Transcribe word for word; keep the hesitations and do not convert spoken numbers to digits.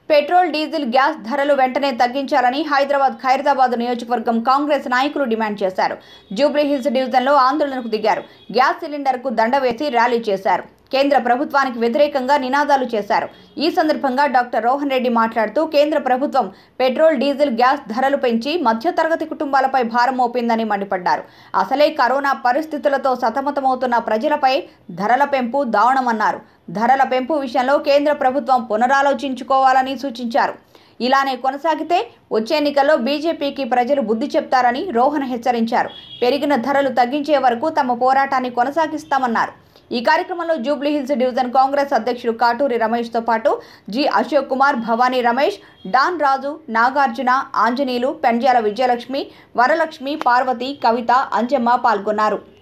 Petrol, diesel, gas ధరలు వెంటనే తగ్గించాలని హైదరాబాద్ ఖైరతాబాద్ నియోజకవర్గం కాంగ్రెస్ నాయకులు డిమాండ్ చేశారు. జూబ్లీహిల్స్ డివిజన్లో ఆందోళనకు దిగారు. గ్యాస్ సిలిండర్కు దండ వేసి ర్యాలీ చేశారు. కేంద్ర ప్రభుత్వానికి వ్యతిరేకంగా నినాదాలు చేశారు. ఈ సందర్భంగా డాక్టర్ రోహన్ రెడ్డి మాట్లాడుతూ కేంద్ర ప్రభుత్వం పెట్రోల్, డీజిల్, గ్యాస్ ధరలు పెంచి మధ్యతరగతి కుటుంబాలపై భారం మోపిందని మండిపడ్డారు. అసలే కరోనా పరిస్థితులతో సతమతమవుతున్న ప్రజలపై ధరల పెంపు దారుణమన్నారు. ధరల పెంపు విషయంలో కేంద్ర ప్రభుత్వం పునరాలోచించుకోవాలని సూచించారు. ఇలానే కొనసాగితే వచ్చే ఎన్నికల్లో బీజేపీకి ప్రజలు బుద్ధి చెప్తారని రోహన్ హెచ్చరించారు. పెరిగిన ధరలు తగ్గించే వరకు తమ పోరాటాన్ని కొనసాగిస్తామన్నారు. ఈ కార్యక్రమంలో జూబ్లీహిల్స్ డివిజన్ కాంగ్రెస్ అధ్యక్షుడు కాటూరి రమేష్తో పాటు జి అశోక్ కుమార్, భవానీ రమేష్, డాన్ రాజు, నాగార్జున, ఆంజనేయులు, పెండ్యాల విజయలక్ష్మి, వరలక్ష్మి, పార్వతి, కవిత, అంజమ్మ పాల్గొన్నారు.